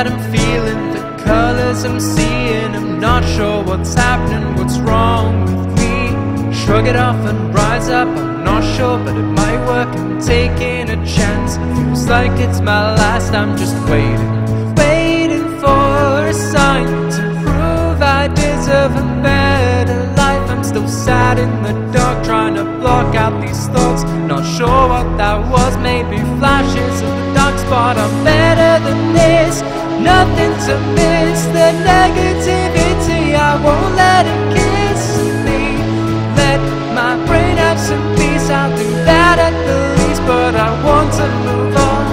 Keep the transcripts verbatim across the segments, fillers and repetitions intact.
that I'm feeling, the colors I'm seeing. I'm not sure what's happening, what's wrong with me. Shrug it off and rise up, I'm not sure, but it might work. I'm taking a chance, feels like it's my last. I'm just waiting, waiting for a sign to prove I deserve a better life. I'm still sad in the dark, trying to block out these thoughts. Not sure what that was, maybe flashes of the dark spot. I'm better than this, nothing to miss. The negativity, I won't let it kiss me. Let my brain have some peace, I'll do that at the least. But I want to move on.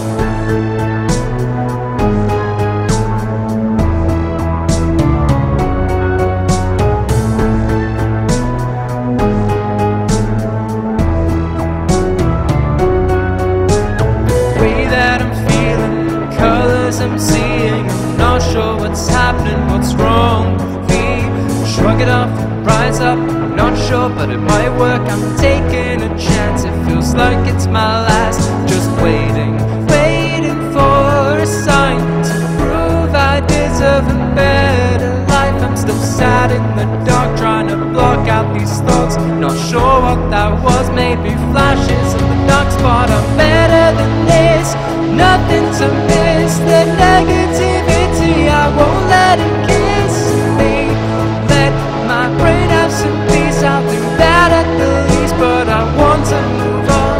I'm seeing, I'm not sure what's happening, what's wrong with me. Shrug it off, rise up, I'm not sure, but it might work. I'm taking a chance, it feels like it's my last. Just waiting, waiting for a sign to prove I deserve a better life. I'm still sad in the dark, trying to block out these thoughts. Not sure what that was, maybe flashes of the dark spot. I'm better than this, nothing to miss. The negativity, I won't let it kiss me. Let my brain have some peace, I'll do that at the least. But I want to move on.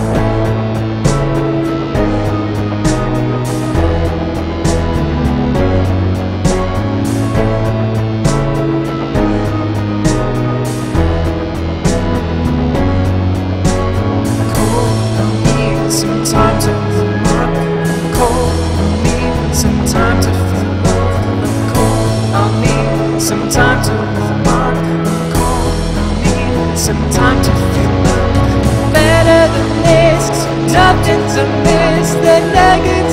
Cold, I need some time to some time to feel love. I'm cold, I'll need some time to warm up. I'm cold, I'll need some time to feel love. Better than this, nothing to miss. The negative